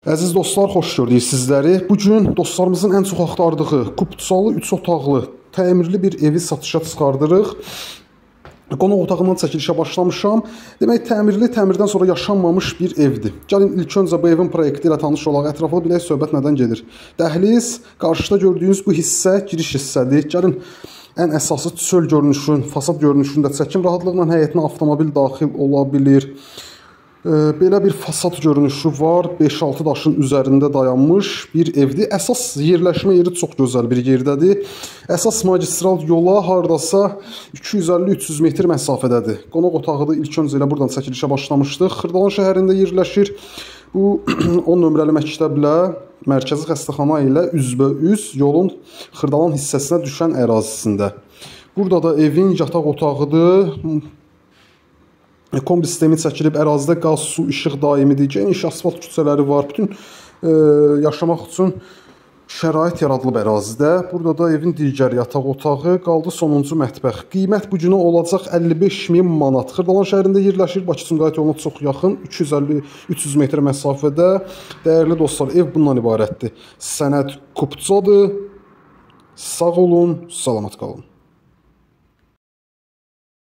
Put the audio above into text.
Əziz dostlar, xoş gördük sizləri. Bugün dostlarımızın ən çox axtardığı Kupçalı 3 otaqlı təmirli bir evi satışa çıxardırıq. Qonaq otağından çəkilişə başlamışam. Demək, təmirdən sonra yaşanmamış bir evdir. Gəlin ilk öncə bu evin proyekti ilə tanış olaq. Ətraflı bilək söhbət nədən gedir. Dəhliz, qarşıda gördüyünüz bu hissə giriş hissədir. Gəlin ən əsası çöl görünüşün, fasad görünüşündə çəkim. Rahatlıqla həyətinə avtomobil daxil ola bilir. Belə bir fasad görünüşü var. 5-6 daşın üzərində dayanmış bir evdir. Əsas yerləşmə yeri çox gözəl bir yerdədir. Əsas magistral yola hardasa 250-300 metr məsafədədir. Qonaq otağı da ilk öncə ilə buradan çəkilişə başlamışdıq. Xırdalan şəhərində yerləşir. Bu 10 nömrəli məktəblə mərkəzi xəstəxana ilə üzbəüz yolun Xırdalan hissəsinə düşən ərazisində. Burada da evin yataq otağıdır. Kombi sistemi çəkilib, ərazidə qaz, su, işıq daimidir, geniş asfalt küçələri var. Bütün yaşamaq üçün şərait yaradılıb ərazidə. Burada da evin digər yataq otağı, qaldı sonuncu mətbəx. Qiymət bu günə olacaq 55.000 manat. Xırdalan şəhərində yerləşir, Bakı-Sumqayıt yoluna çox yaxın, 250-300 metr məsafədə. Dəyərli dostlar, ev bundan ibarətdir. Sənəd Kupçadır. Sağ olun, salamat qalın.